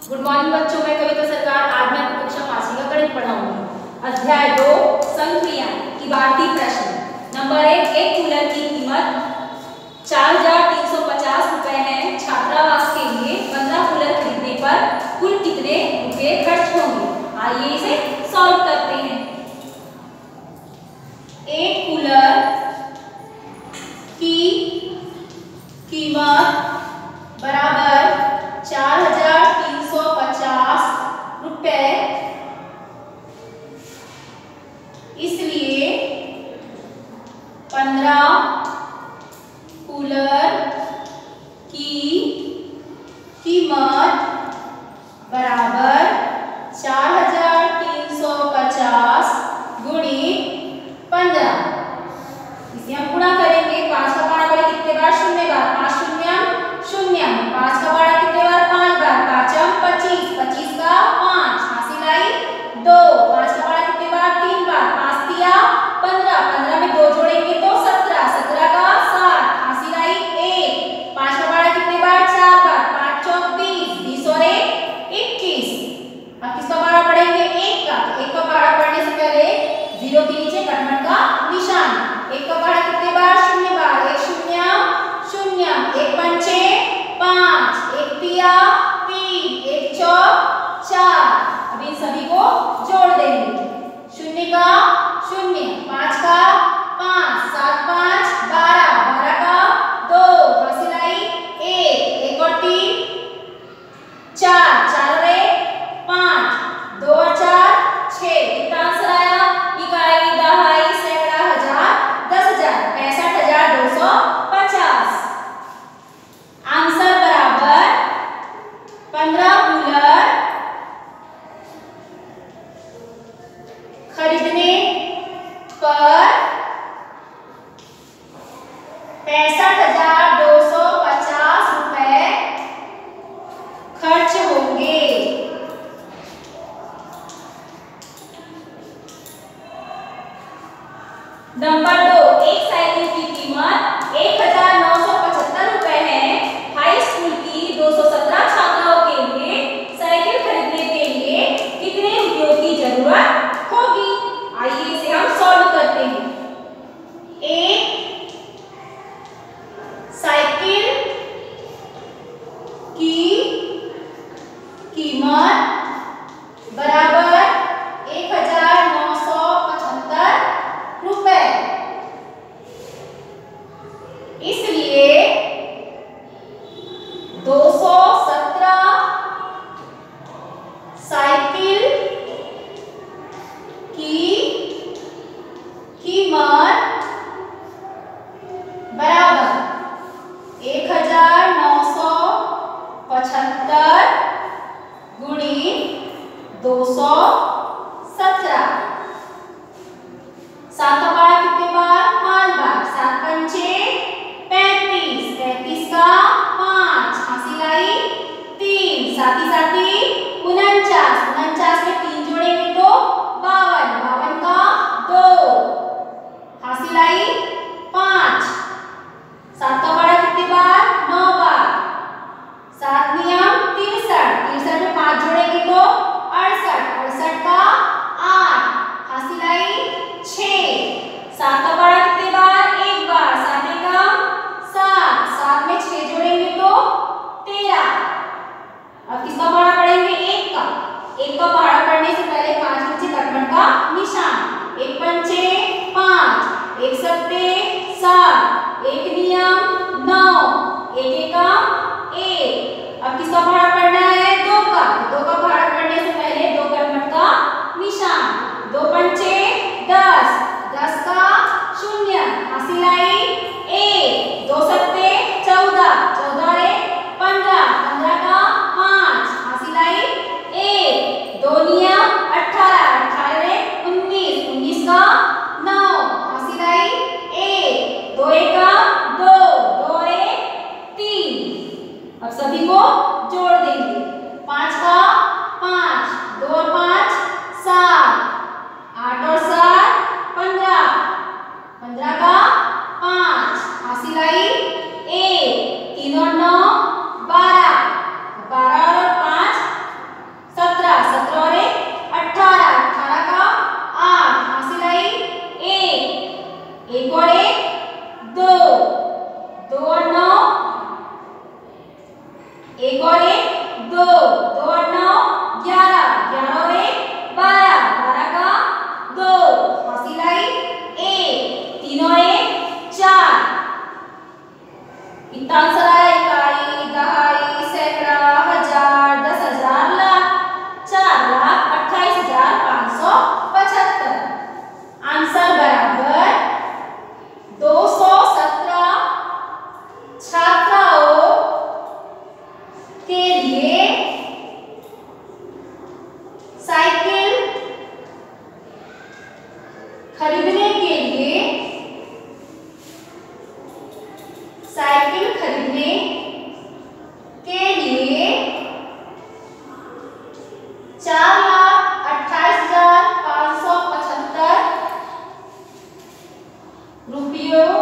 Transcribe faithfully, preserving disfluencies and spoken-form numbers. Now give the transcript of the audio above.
Good morning बच्चों, मैं कविता सरकार। आज मैं आपको कक्षा पांचवी का गणित पढ़ाऊंगी। अध्याय दो संक्रिया की बाढ़ती प्रश्न। नंबर एक, एक कूलर की कीमत चार हजार तीन सौ पचास रुपए है। छात्रावास के लिए पंद्रह कूलर खरीदने पर कुल कितने रुपए खर्च होंगे? आइए इसे सॉल्व करते हैं। एक कूलर की कीमत बराबर चार हजार तीन सौ पचास रुपए, इसलिए पंद्रह कूलर की कीमत बराबर चार हजार तीन सौ पचास गुणित पंद्रह। इसे हम गुणा करेंगे। पांच का बारह बड़े कितने बार? शून्य बार। पांच शून्य शून्य। पांच का बारह कितने बार? पांच बार। पांचम पच्चीस। पच्चीस का पांच हासिल आई दो। पांच का बारह कितने बार? तीन बार। पांच तिया पंद्रह। पंद्रह में दो जोड़ेंगे तो सत्रह। सत्रह का सात हासिल आई एक। पांच का बारह कितने बार? चार बार। पांच चौक बीस। बीस और एक इक्कीस। अब किसका बारह पढ़ेंगे? एक का। एक का बारह पढ़ने से पहले जीरो के नीचे कटमट का निशान। एक का बारह कितने बार? शून्य बार। एक शून्य शून्य। एक पंचे पांच। एक तिया तीन। एक चौक चार। अब इन सभी को जोड़ देंगे। शून्य का शून्य, पांच का पांच, सात पांच बारह, बारह का दो हासिल आई एक। एक और तीन चार, चार और एक पांच, दो और चार छह। कितना आंसर आया? इकाई, दहाई, सैकड़ा, हजार, दस हजार, पैंसठ हजार दो सौ पचास। आंसर बराबर पंद्रह कूलर खरीदने पर पैंसठ हजार दो सौ पचास रुपए खर्च होंगे। नंबर दो, एक साइकिल की कीमत एक हजार नौ सौ पचहत्तर रुपए है। हाई स्कूल की दो सौ सत्रह छात्राओं के लिए साइकिल खरीदने के लिए कितने रुपयों की जरूरत होगी? आइए इसे हम सॉल्व करते हैं। एक साइकिल की कीमत बराबर एक हजार नौ सौ पचहत्तर रुपए, इसलिए दो सौ सत्रह साइकिल की कीमत बराबर एक हजार नौ सौ पचहत्तर गुणित दो सौ सत्रह। सात का बारह कितने बार? पांच बार। सात पंचे पैंतीस। पैंतीस का पांच हासिल आई तीन। साथी साथी उनचास। उनचास में तीन जोड़ेंगे तो बावन। बावन का दो हासिल आई पांच। सात का बारह कितने बार? नौ बार। सात नियम तिरसठ। तिरसठ में पांच जोड़ेंगे तो अड़सठ। अड़सठ का आठ हासिल आई छह। सात का बारह कितने बार? एक बार। सात का सात। सात में छह जोड़ेंगे तो तेरह। अब किसका बारह पढ़ेंगे? एक का। एक का बारह पढ़ने से पहले पांच नीचे कटमट का निशान। एक पंचे पांच, एक सत्ते सात, एक नियम नौ, एक एका एक। अब किसका बारह पढ़ना है? दो का। दो का बारह पढ़ने से पहले दो कटमट का निशान। दो पंचे दस। दस का शून्य हासिल आई एक। दो सत्ते चौदह। चौदह एक पंद्रह। पंद्रह का पांच हासिल आई एक। दो नियम अठारह। अठारह एक उन्नीस। उन्नीस का नौ हासिल आई एक। रुपयों